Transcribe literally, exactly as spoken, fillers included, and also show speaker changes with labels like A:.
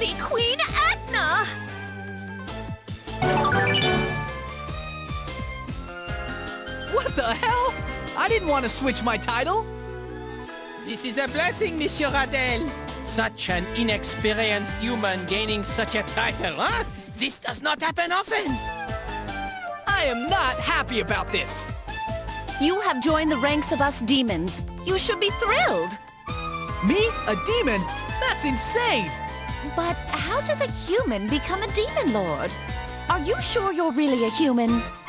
A: Beauty Queen Etna!
B: What the hell? I didn't want to switch my title.
C: This is a blessing, Monsieur Radel. Such an inexperienced human gaining such a title, huh? This does not happen often.
B: I am not happy about this.
A: You have joined the ranks of us demons. You should be thrilled.
B: Me? A demon? That's insane!
A: But how does a human become a demon lord? Are you sure you're really a human?